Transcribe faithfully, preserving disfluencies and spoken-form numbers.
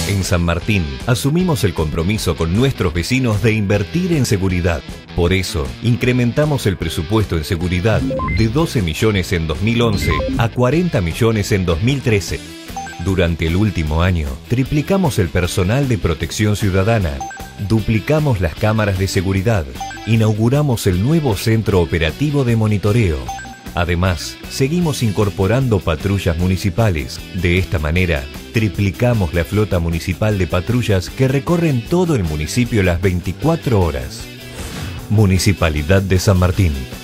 En San Martín, asumimos el compromiso con nuestros vecinos de invertir en seguridad. Por eso, incrementamos el presupuesto en seguridad de doce millones en dos mil once a cuarenta millones en dos mil trece. Durante el último año, triplicamos el personal de protección ciudadana, duplicamos las cámaras de seguridad, inauguramos el nuevo centro operativo de monitoreo. Además, seguimos incorporando patrullas municipales. De esta manera, triplicamos la flota municipal de patrullas que recorren todo el municipio las veinticuatro horas. Municipalidad de San Martín.